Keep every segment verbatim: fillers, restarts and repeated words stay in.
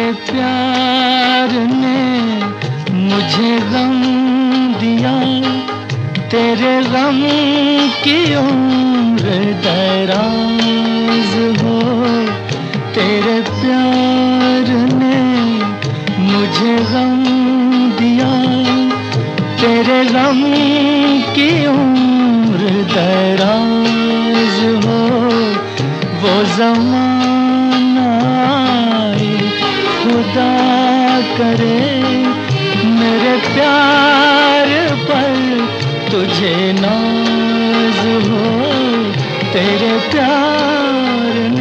तेरे प्यार ने मुझे गम दिया, तेरे गम की उम्र दराज हो। तेरे प्यार ने मुझे गम दिया, तेरे गम की उम्र दराज हो। वो ज़माना आए खुदा करे, मेरे प्यार पर तुझे नाज हो। तेरे प्यार ने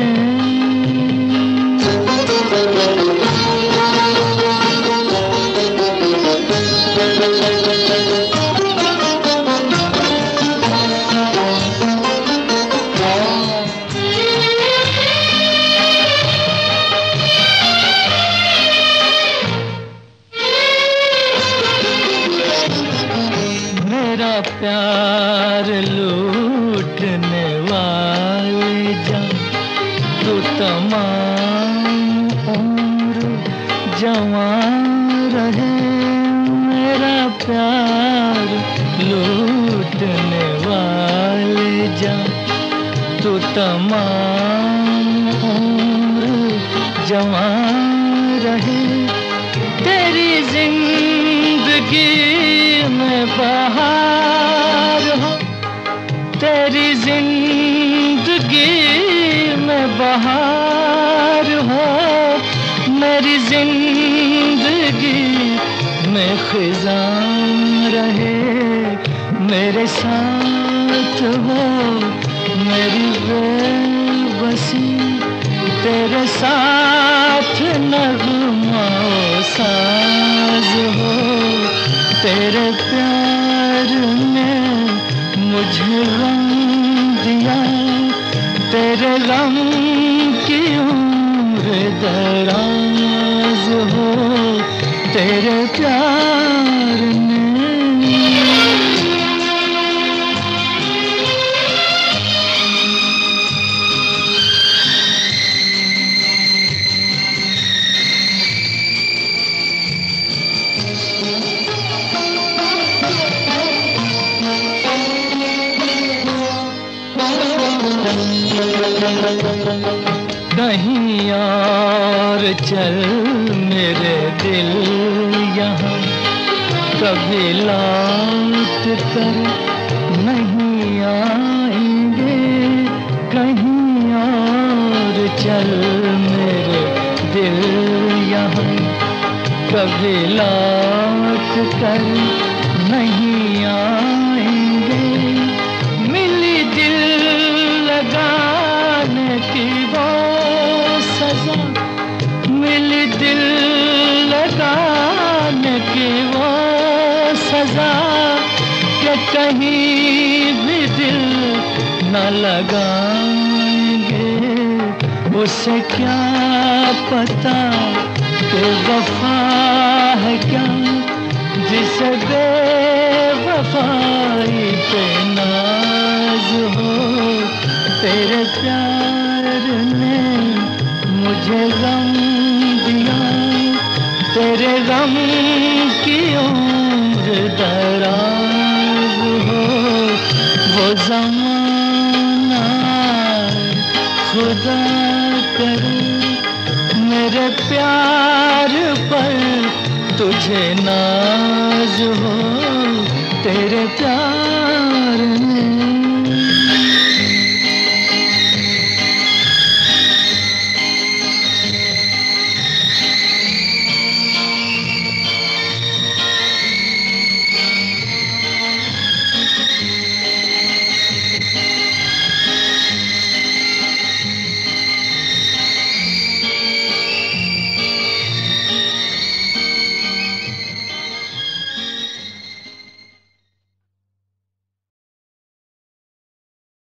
प्यार लूटने वाले जा, तू तमाम उम्र जवान रहे। मेरा प्यार लूटने वाले जा, तू तमाम उम्र जवान रहे। तेरी जिंदगी में बहार हो, तेरी जिंदगी में बहार हो। मेरी जिंदगी में खिज़ां रहे, मेरे साथ हो मेरी बेबसी। तेरे साथ नगमा साज हो। तेरे प्यार ने मुझे गम दिया, तेरे गम की उम्र दराज हो। तेरे प्यार ने कहीं और चल मेरे दिल यहाँ, कभी लौट कर नहीं आएंगे। कहीं और चल मेरे दिल यहाँ, कभी लौट कर नहीं आएंगे। मिली दिल लगाने की वो सजा, मिली दिल लगाने की वो सजा, कि कहीं भी दिल न लगाएंगे। उसे क्या पता कि वफा है क्या, जिसे बेवफाई पे नाज हो। तेरे प्यार ने मुझे गम दिया, तेरे गम की उम्र दराज हो। वो ज़माना खुदा करे, मेरे प्यार पर तुझे नाज हो। तेरे प्यार